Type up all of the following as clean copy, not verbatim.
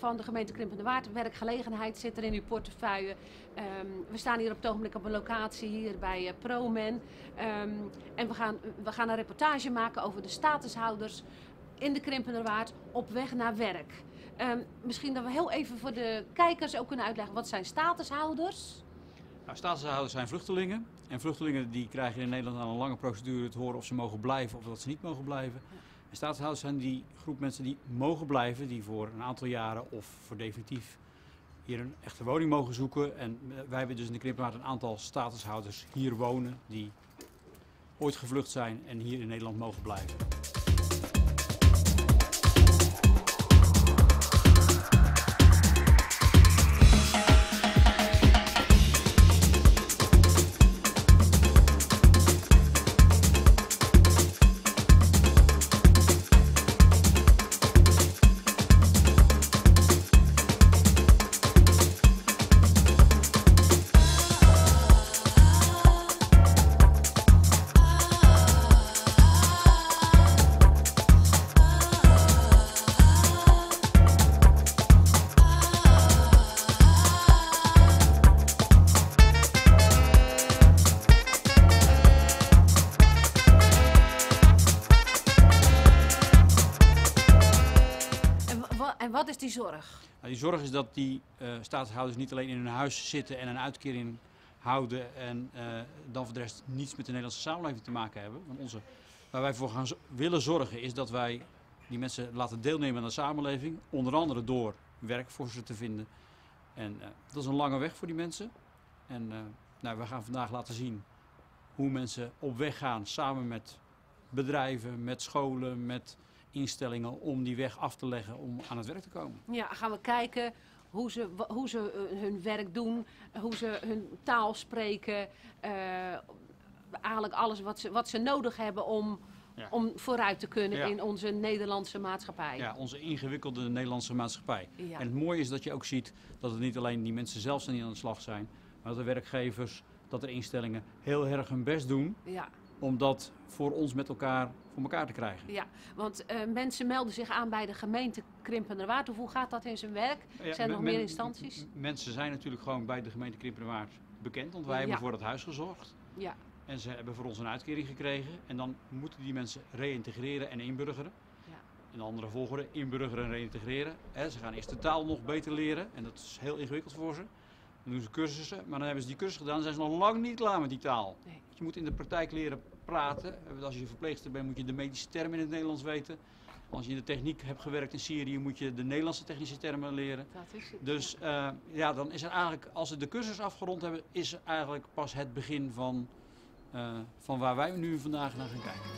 van de gemeente Krimpenerwaard. Werkgelegenheid zit er in uw portefeuille. We staan hier op het ogenblik op een locatie hier bij ProMen. En we gaan een reportage maken over de statushouders in de Krimpenerwaard op weg naar werk. Misschien dat we heel even voor de kijkers ook kunnen uitleggen, wat zijn statushouders? Nou, statushouders zijn vluchtelingen. En vluchtelingen die krijgen in Nederland aan een lange procedure te horen of ze mogen blijven of dat ze niet mogen blijven. En statushouders zijn die groep mensen die mogen blijven, die voor een aantal jaren of voor definitief hier een echte woning mogen zoeken. En wij hebben dus in de Krimpenerwaard een aantal statushouders hier wonen die ooit gevlucht zijn en hier in Nederland mogen blijven. En wat is die zorg? Nou, die zorg is dat die statushouders niet alleen in hun huis zitten en een uitkering houden en dan voor de rest niets met de Nederlandse samenleving te maken hebben. Want waar wij voor willen zorgen is dat wij die mensen laten deelnemen aan de samenleving, onder andere door werk voor ze te vinden. En dat is een lange weg voor die mensen. En we gaan vandaag laten zien hoe mensen op weg gaan samen met bedrijven, met scholen, met instellingen om die weg af te leggen om aan het werk te komen. Ja, gaan we kijken hoe ze hun werk doen, hoe ze hun taal spreken. Eigenlijk alles wat ze nodig hebben om vooruit te kunnen in onze Nederlandse maatschappij. Ja, onze ingewikkelde Nederlandse maatschappij. Ja. En het mooie is dat je ook ziet dat het niet alleen die mensen zelf zijn die aan de slag zijn, maar dat de werkgevers, dat de instellingen heel erg hun best doen om dat voor ons met elkaar voor elkaar te krijgen. Ja, want mensen melden zich aan bij de gemeente Krimpenerwaard. Hoe gaat dat in zijn werk? Zijn er nog meer instanties? Mensen zijn natuurlijk gewoon bij de gemeente Krimpenerwaard bekend, want wij hebben voor het huis gezorgd. Ja. En ze hebben voor ons een uitkering gekregen. En dan moeten die mensen reïntegreren en inburgeren. Ja. In de andere volgorde, inburgeren en reïntegreren. Ze gaan eerst de taal nog beter leren en dat is heel ingewikkeld voor ze. Dan doen ze cursussen, maar dan hebben ze die cursus gedaan en zijn ze nog lang niet klaar met die taal. Nee. Je moet in de praktijk leren praten. Als je verpleegster bent moet je de medische termen in het Nederlands weten. Als je in de techniek hebt gewerkt in Syrië moet je de Nederlandse technische termen leren. Dat is het. Dus dan is er eigenlijk, als ze de cursus afgerond hebben, is er eigenlijk pas het begin van waar wij nu vandaag naar gaan kijken.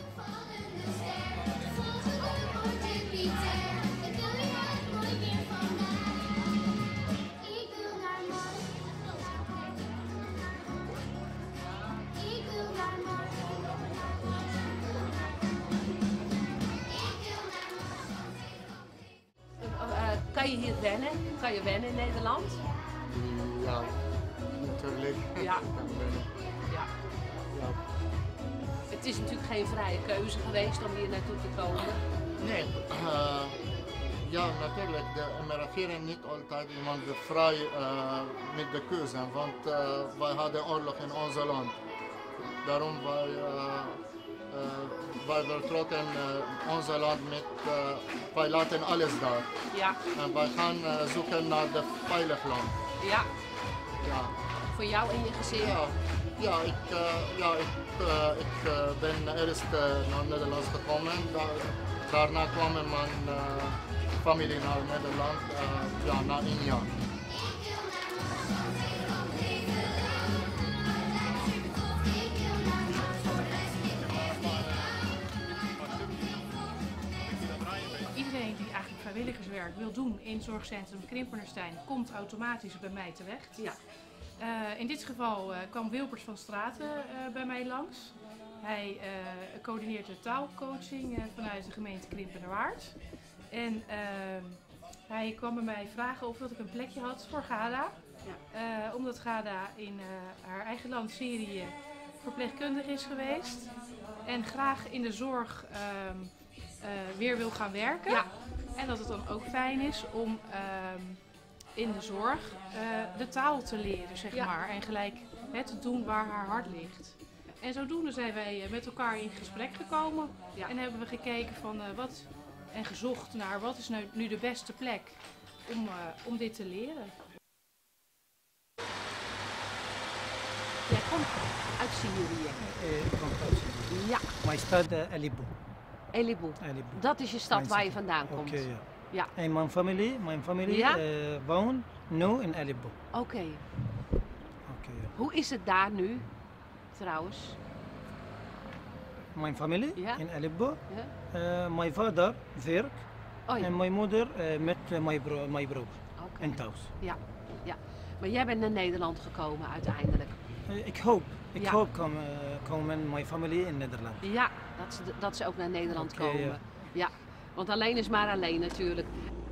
Kan je hier wennen? Kan je wennen in Nederland? Ja, natuurlijk. Ja. Ja. Het is natuurlijk geen vrije keuze geweest om hier naartoe te komen. Nee, ja, natuurlijk. De emigreren niet altijd iemand vrij met de keuze, want wij hadden oorlog in ons land. Daarom wij vertrokken ons land met, wij laten alles daar. Ja. En wij gaan zoeken naar de veilig land. Ja. Ja. Voor jou en je gezin? Ik ben eerst naar Nederland gekomen. Daarna kwam mijn familie naar Nederland na 1 jaar. Iedereen die eigenlijk vrijwilligerswerk wil doen in zorgcentrum Krimpenerstein komt automatisch bij mij terecht. Ja. In dit geval kwam Wilbert van Straten bij mij langs. Hij coördineert de taalcoaching vanuit de gemeente Krimpenerwaard. En hij kwam bij mij vragen of ik een plekje had voor Gada. Ja. Omdat Gada in haar eigen land Syrië verpleegkundig is geweest. En graag in de zorg weer wil gaan werken. Ja. En dat het dan ook fijn is om in de zorg de taal te leren, zeg maar. En gelijk te doen waar haar hart ligt. En zodoende zijn wij met elkaar in gesprek gekomen. Ja. En hebben we gekeken van en gezocht naar wat is nu de beste plek om dit te leren. Jij komt uit Syrië. Ik kom uit Syrië. Ja, Mijn stad Aleppo. Aleppo. Aleppo. Dat is je stad Mijn waar je stad. vandaan komt. Oké, ja. Ja. En mijn familie Ja? woont nu in Aleppo. Oké. Oké, ja. Hoe is het daar nu, trouwens? Mijn familie Ja? in Aleppo. Ja? Mijn vader werkt Oh ja. en mijn moeder met mijn broer. Oké. En thuis. Ja, ja. Maar jij bent naar Nederland gekomen uiteindelijk. Ik hoop Ja. komen mijn familie in Nederland. Ja, dat ze ook naar Nederland Oké, komen. ja. Ja, want alleen is maar alleen natuurlijk.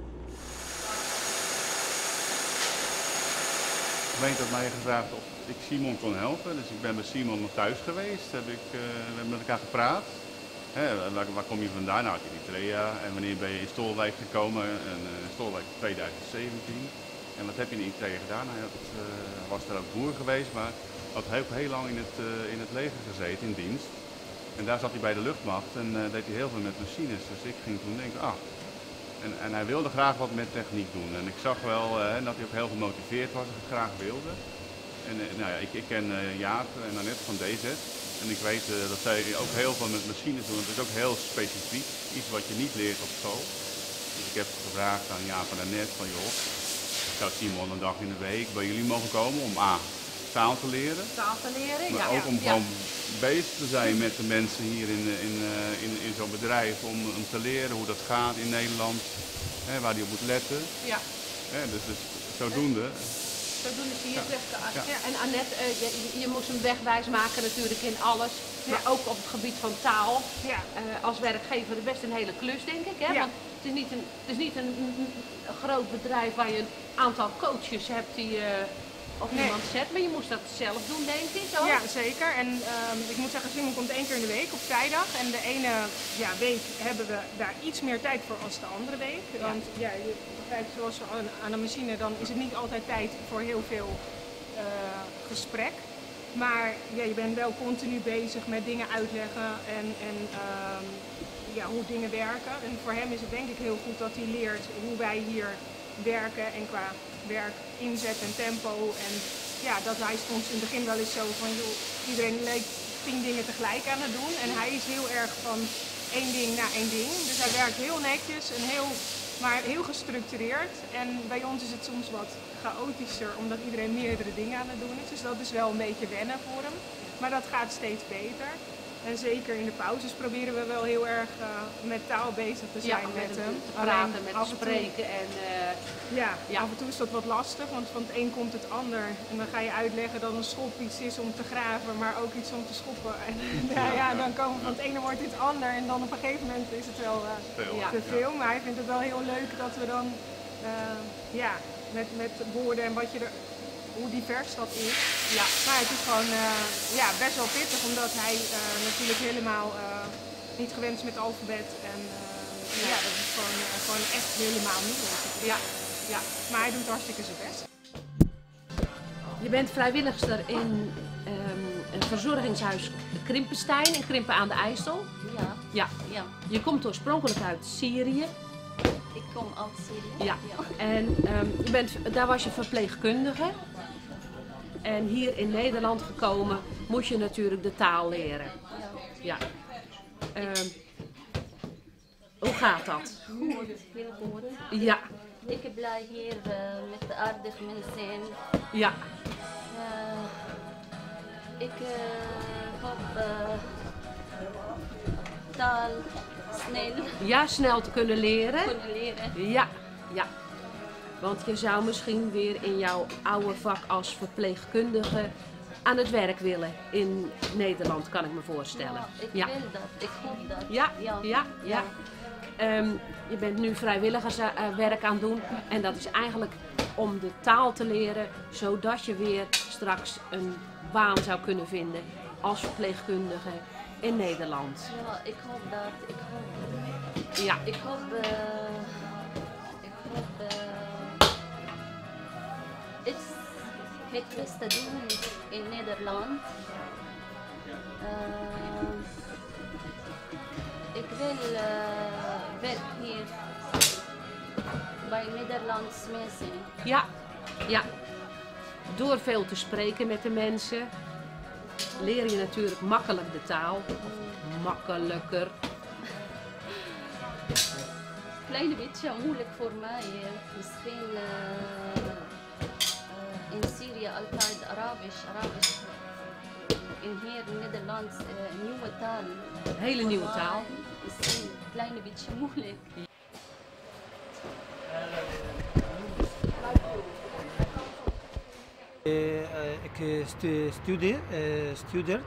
De gemeente had mij gevraagd of ik Simon kon helpen. Dus ik ben bij Simon nog thuis geweest. We hebben met elkaar gepraat. Waar kom je vandaan? Nou, uit Eritrea. En wanneer ben je in Stolwijk gekomen? Stolwijk 2017. En wat heb je in Eritrea gedaan? Nou, dat was er ook boer geweest, maar had heel lang in het leger gezeten, in dienst. En daar zat hij bij de luchtmacht en deed hij heel veel met machines. Dus ik ging toen denken, En hij wilde graag wat met techniek doen. En ik zag wel dat hij ook heel gemotiveerd was en het graag wilde. En nou ja, ik ken Jaap en Annette van DZ. En ik weet dat zij ook heel veel met machines doen. Het is ook heel specifiek, iets wat je niet leert op school. Dus ik heb gevraagd aan Jaap en Annette van joh, zou Simon een dag in de week bij jullie mogen komen om taal te leren. Taal te leren, Maar ja. ook om gewoon bezig te zijn met de mensen hier in zo'n bedrijf. Om te leren hoe dat gaat in Nederland. Waar die op moet letten. Ja. Dus zodoende. Zodoende zie je het. Ja. Ja. En Annette, je moest hem wegwijs maken natuurlijk in alles. Maar ook op het gebied van taal. Ja. Als werkgever best een hele klus, denk ik. Hè? Ja. Want het is niet een groot bedrijf waar je een aantal coaches hebt die op iemand zet. Maar je moest dat zelf doen, denk ik. Ook. Ja, zeker. En ik moet zeggen, Simon komt 1 keer in de week op vrijdag. En de ene week hebben we daar iets meer tijd voor als de andere week. Ja. Want ja, je begrijpt, zoals aan een machine, dan is het niet altijd tijd voor heel veel gesprek. Maar ja, je bent wel continu bezig met dingen uitleggen en hoe dingen werken. En voor hem is het denk ik heel goed dat hij leert hoe wij hier werken en qua werk inzet en tempo. En ja, dat hij soms in het begin wel eens zo van, joh, iedereen leek 10 dingen tegelijk aan het doen. En hij is heel erg van 1 ding naar 1 ding. Dus hij werkt heel netjes en maar heel gestructureerd. En bij ons is het soms wat chaotischer, omdat iedereen meerdere dingen aan het doen is. Dus dat is wel een beetje wennen voor hem. Maar dat gaat steeds beter. En zeker in de pauzes proberen we wel heel erg met taal bezig te zijn met hem. Te praten, met te spreken. Af en toe is dat wat lastig, want van het een komt het ander. En dan ga je uitleggen dat een schop iets is om te graven, maar ook iets om te schoppen. En dan komen we van het ene wordt dit ander en dan op een gegeven moment is het wel te veel. Maar hij vindt het wel heel leuk dat we dan met woorden en wat je er... hoe divers dat is. Ja. Maar het is gewoon best wel pittig, omdat hij natuurlijk helemaal niet gewend is met het alfabet. En dat is gewoon echt helemaal nieuw. Ja. Ja. Maar hij doet hartstikke zijn best. Je bent vrijwilligster in een verzorgingshuis Krimpenstein in Krimpen aan de IJssel. Ja. Ja. Je komt oorspronkelijk uit Syrië. Ik kom uit Syrië. Ja. En daar was je verpleegkundige. En hier in Nederland gekomen moest je natuurlijk de taal leren. Ja. Hoe gaat dat? Goed, heel goed. Ja. Ik ben blij hier met aardige mensen. Ja. Ik hoop taal snel Ja, snel te kunnen leren. Ja. Ja. Want je zou misschien weer in jouw oude vak als verpleegkundige aan het werk willen in Nederland, kan ik me voorstellen. Ik wil dat, ik hoop dat. Ja. Je bent nu vrijwilligerswerk aan het doen en dat is eigenlijk om de taal te leren, zodat je weer straks een baan zou kunnen vinden als verpleegkundige in Nederland. Ja, ik hoop dat. Ja. Ik hoop heb iets gekust te doen in Nederland. Ik wil werken hier bij Nederlandse mensen. Ja, ja. Door veel te spreken met de mensen leer je natuurlijk makkelijk de taal. Of makkelijker. Klein beetje moeilijk voor mij. Misschien in Syrië altijd Arabisch. In hier in Nederland een nieuwe taal. Een hele nieuwe taal. Misschien een klein beetje moeilijk. Ik studeer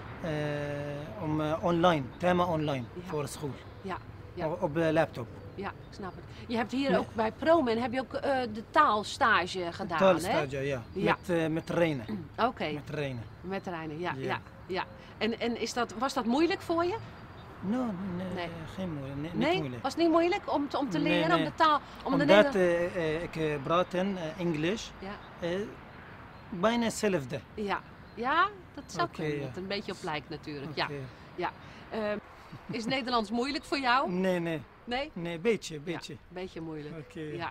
online, thema online voor school. Ja, ja. Op de laptop. Ja, ik snap het. Je hebt hier ook bij ProMen heb je ook de taalstage gedaan, Taalstage, hè? ja. Ja. Met Reinen. Oké. Met Reinen. Met Reinen, ja, Ja. ja, ja. En was dat moeilijk voor je? Nee, Nee. geen moeilijk. Niet Nee? moeilijk. Was het niet moeilijk om te leren, nee. om de taal, om de Omdat Nederland... ik praat in Engels, Ja. bijna hetzelfde. Ja. Ja, dat zou Oké, kunnen. ja. Dat het een beetje op lijkt natuurlijk. Ja. Oké. Ja. Is Nederlands moeilijk voor jou? Nee, Nee? beetje. Ja, een beetje moeilijk. Oké. Ja.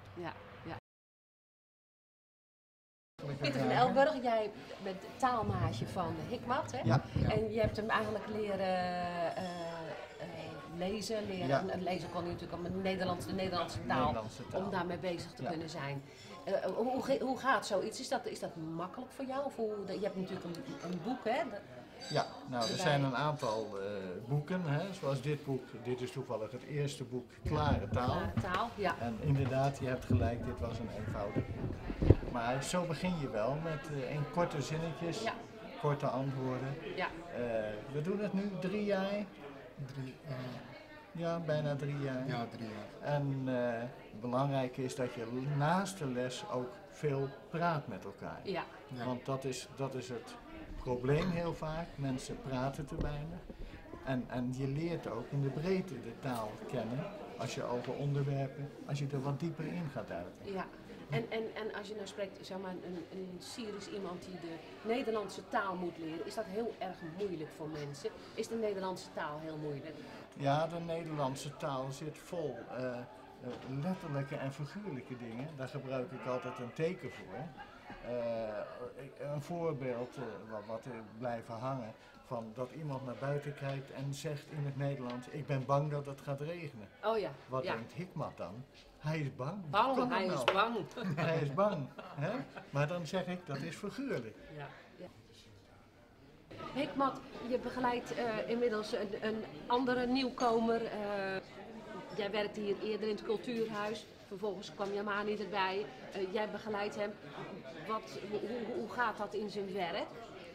Pieter van Elburg, jij bent taalmaatje van Hikmat, hè? Ja. En je hebt hem eigenlijk leren lezen. Ja. Lezen kon hij natuurlijk om de Nederlandse taal, Nederlandse taal. om daarmee bezig te Ja. kunnen zijn. Hoe gaat zoiets? Is dat makkelijk voor jou? Of je hebt natuurlijk een boek, hè? Ja, nou er Erbij. zijn een aantal boeken, hè, zoals dit boek. Dit is toevallig het eerste boek, Klare Taal. Taal, ja. En inderdaad, je hebt gelijk, dit was een eenvoudig boek. Maar zo begin je wel met in korte zinnetjes, Ja. korte antwoorden. Ja. We doen het nu 3 jaar. Ja, bijna 3 jaar. Ja, 3 jaar. En het belangrijke is dat je naast de les ook veel praat met elkaar. Ja. Ja. Want dat is het probleem heel vaak. Mensen praten te weinig. En je leert ook in de breedte de taal kennen. Als je over onderwerpen, als je er wat dieper in gaat uiten. Ja. En als je nou spreekt, zeg maar, een Syrisch iemand die de Nederlandse taal moet leren, is dat heel erg moeilijk voor mensen? Is de Nederlandse taal heel moeilijk? Ja, de Nederlandse taal zit vol letterlijke en figuurlijke dingen. Daar gebruik ik altijd een teken voor. Een voorbeeld wat er blijven hangen, van dat iemand naar buiten kijkt en zegt in het Nederlands: ik ben bang dat het gaat regenen. Oh ja. Wat ja. denkt Hikmat dan? Hij is bang. Bang, Kom hij nou. is bang. Hij is bang. Hè? Maar dan zeg ik, dat is figuurlijk. Ja. Ja. Hikmat, je begeleidt inmiddels een andere nieuwkomer. Jij werkte hier eerder in het cultuurhuis. Vervolgens kwam Yamani erbij. Jij begeleidt hem. Hoe gaat dat in zijn werk?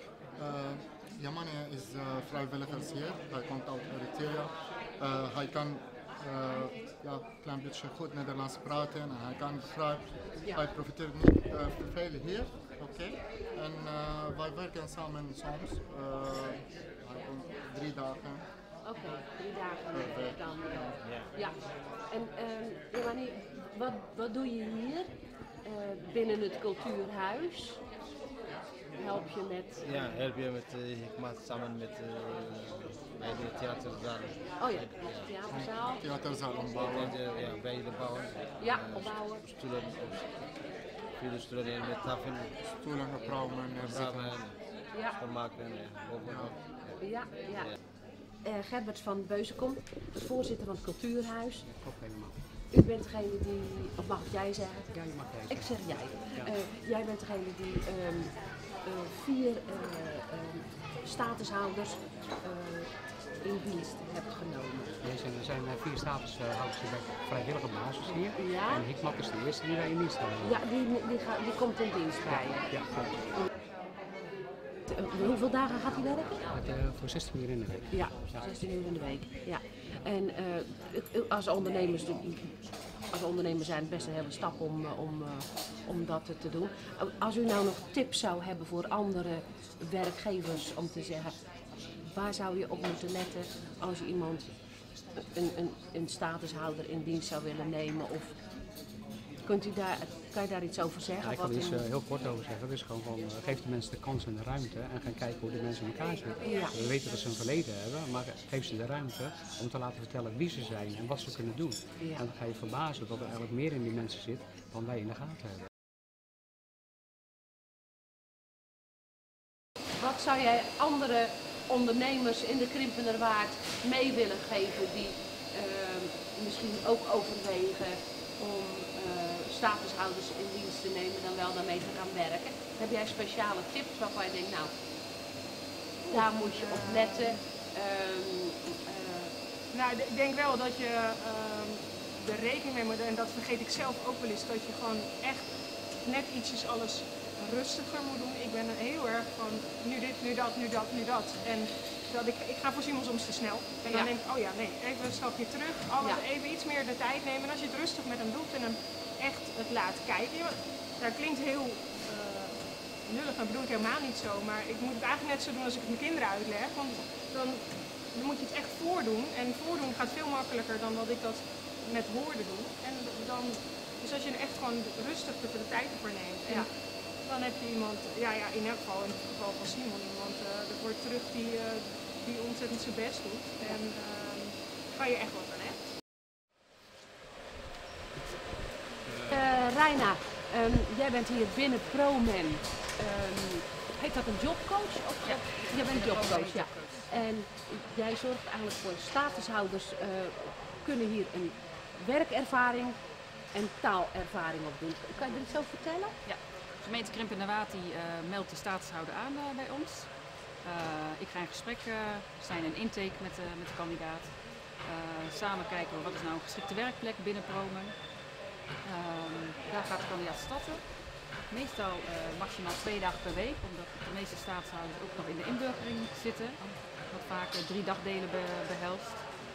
Yamani is vrijwilliger hier. Hij komt uit Eritrea. Hij kan een klein beetje goed Nederlands praten en hij kan begrijpen. Ja. Hij profiteert niet veel hier. Okay. En wij werken samen soms. Hij komt 3 dagen. Oké, 3 dagen dan. Ja. En Yamani, wat doe je hier binnen het cultuurhuis? Help je met... Ja, help je met Hikmat samen met bij de theaterzaal. Oh ja, met de theaterzaal. Theaterzaal ombouwen. Bij de bouwen. Ja, opbouwen. Stoelen, veel stoelen met tafel. Stoelen, opbouwen, Ja. Schoonmaken, bovenop. Ja, ja. Gerbert van Beuzenkom, voorzitter van het cultuurhuis. U bent degene die, of mag ik jij zeggen? Ja, je mag jij zeggen. Ik zeg jij. Ja. Jij bent degene die 4 statushouders in dienst hebt genomen. Er zijn 4 statushouders die bij vrijwillige basis hier. Ja. En Hikmat is de eerste die daar in dienst gaat. Ja, die komt in dienst bij je. Ja, klopt. Hoeveel dagen gaat hij werken? Voor 16 uur in de week. Ja, 16 uur in de week. Ja. En als ondernemer zijn het best een hele stap om dat te doen. Als u nou nog tips zou hebben voor andere werkgevers om te zeggen, waar zou je op moeten letten als je iemand, een statushouder in dienst zou willen nemen of Kan je daar iets over zeggen? Ja, ik kan er iets heel kort over zeggen. Het is gewoon van, geef de mensen de kans en de ruimte en gaan kijken hoe de mensen in elkaar zitten. Ja. We weten dat ze een verleden hebben, maar geef ze de ruimte om te laten vertellen wie ze zijn en wat ze kunnen doen. Ja. En dan ga je verbazen dat er eigenlijk meer in die mensen zit dan wij in de gaten hebben. Wat zou jij andere ondernemers in de Krimpenerwaard mee willen geven die misschien ook overwegen om statushouders in dienst te nemen, dan wel daarmee te gaan werken? Heb jij speciale tips waarvan je denkt, nou, daar moet je op letten? Nou, ik denk wel dat je er rekening mee moet, en dat vergeet ik zelf ook wel eens, dat je gewoon echt net ietsjes alles rustiger moet doen. Ik ben heel erg van nu dit, nu dat, nu dat, nu dat. En dat ik ga voor Simon soms te snel. En dan denk ik, oh ja, nee, even een stapje terug. Even iets meer de tijd nemen. En als je het rustig met hem doet en hem echt het laat kijken. Dat klinkt heel lullig, dat bedoel ik helemaal niet zo. Maar ik moet het eigenlijk net zo doen als ik het mijn kinderen uitleg. Want dan moet je het echt voordoen. En voordoen gaat veel makkelijker dan dat ik dat met woorden doe. En dan, dus als je er echt gewoon rustig de tijd voor neemt. En dan heb je iemand, in elk geval in het geval van Simon, iemand er wordt terug die ontzettend zijn best doet. En waar je echt wat aan hebt. Reina, jij bent hier binnen ProMen. Heet dat een jobcoach? Of, ja. Jij bent jobcoach, ja. En jij zorgt eigenlijk voor statushouders kunnen hier een werkervaring en taalervaring op doen. Kan je er iets over vertellen? Ja. De gemeente Krimpenerwaard meldt de statushouder aan bij ons. Ik ga in gesprek, we zijn in intake met de kandidaat. Samen kijken we wat is nou een geschikte werkplek binnen ProMen. Daar gaat de kandidaat starten. Meestal maximaal 2 dagen per week, omdat de meeste staatshouders ook nog in de inburgering zitten. Wat vaak 3 dagdelen behelst.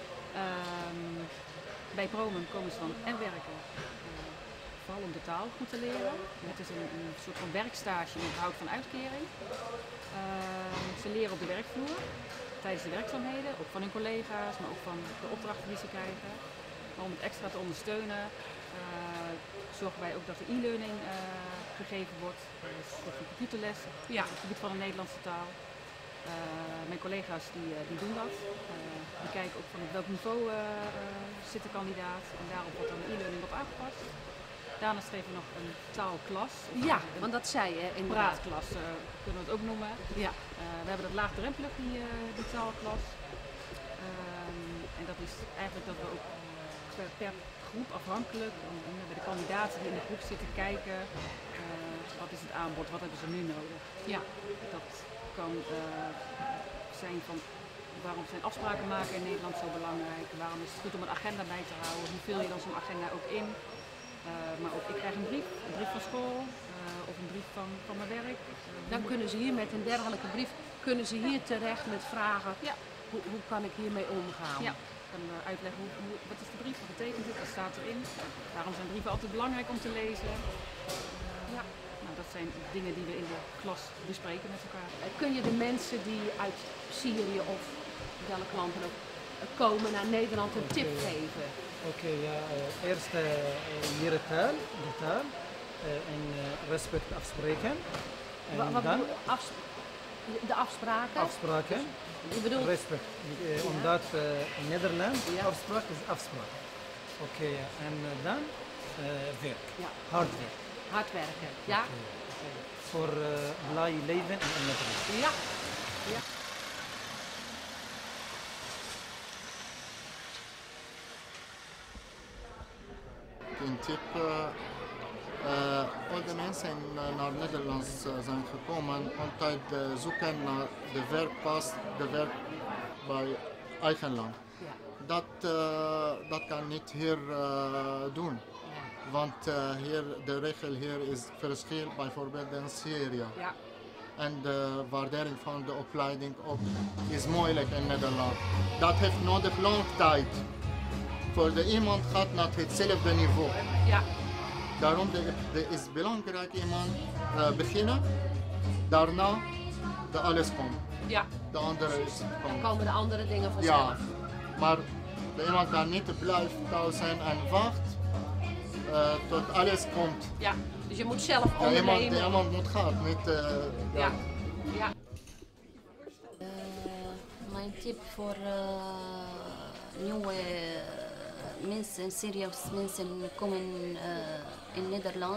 Bij ProMen komen ze dan en werken. Vooral om de taal goed te leren. Het is een soort van werkstage met behoud van uitkering. Ze leren op de werkvloer tijdens de werkzaamheden, ook van hun collega's, maar ook van de opdrachten die ze krijgen. Maar om het extra te ondersteunen zorgen wij ook dat de e-learning gegeven wordt. Dus dat een computerles op het gebied van de Nederlandse taal. Mijn collega's die doen dat. Die kijken ook van op welk niveau zit de kandidaat en daarop wordt dan de e-learning op aangepast. Daarnaast geven we nog een taalklas. Ja, want dat zei je inderdaad. Praatklas kunnen we het ook noemen. Ja. We hebben dat laagdrempelig, die taalklas. En dat is eigenlijk dat we ook per groep afhankelijk, bij de kandidaten die in de groep zitten, kijken wat is het aanbod, wat hebben ze nu nodig. Ja. Dat kan zijn van waarom zijn afspraken maken in Nederland zo belangrijk, waarom is het goed om een agenda bij te houden, hoe vul je dan zo'n agenda ook in. Maar ook ik krijg een brief van school of een brief van mijn werk. Dan kunnen ze hier met een dergelijke brief terecht met vragen, hoe kan ik hiermee omgaan? Ja, ik kan uitleggen wat is de brief, wat betekent dit, wat staat erin. Waarom zijn brieven altijd belangrijk om te lezen. Nou, dat zijn dingen die we in de klas bespreken met elkaar. Kun je de mensen die uit Syrië of welk land dan ook komen naar Nederland een tip geven? Oké, eerst leren de taal en respect afspreken. En Wat dan de afspraken? Afspraken. Je bedoelt respect. Omdat in Nederland afspraak is afspraak. Oké, en dan werk. Hard werk. Hard werken, ja. Voor blij leven in Nederland. Ja. Ja. Een tip, al de mensen naar Nederland zijn gekomen, altijd zoeken naar de werkpas, de werk bij eigen land. Dat kan niet hier doen. Want de regel hier is verschil, bijvoorbeeld in Syrië. Ja. En de waardering van de opleiding ook is moeilijk in Nederland. Dat heeft nodig lang tijd. Voor iemand gaat naar hetzelfde niveau. Ja. Daarom is belangrijk iemand beginnen, daarna alles komt. Ja. De andere is Dan komen de andere dingen vanzelf. Ja. Maar iemand daar niet blijft thuis zijn en wacht, tot alles komt. Ja, dus je moet zelf Ja, ondernemen. iemand moet gaan, niet... Ja. Ja. Mijn tip voor nieuwe mensen, serieus mensen komen in Nederland.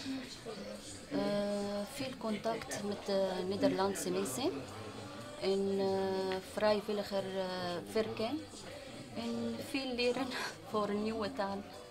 Veel contact met Nederlandse mensen en vrijwilliger werken en veel leren voor een nieuwe taal.